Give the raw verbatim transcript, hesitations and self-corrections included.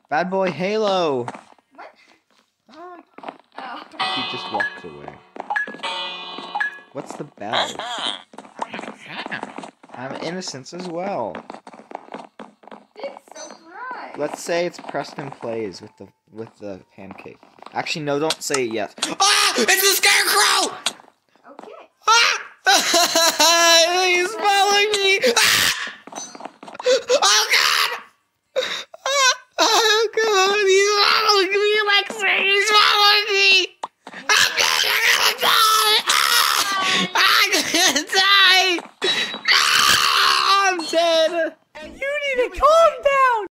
Bad boy Halo. What? Oh. Oh. He just walked away. What's the bell? I'm innocence as well. It's so bright. Let's say it's Preston Plays with the with the pancake. Actually, no, don't say it yet. Ah! It's the scarecrow!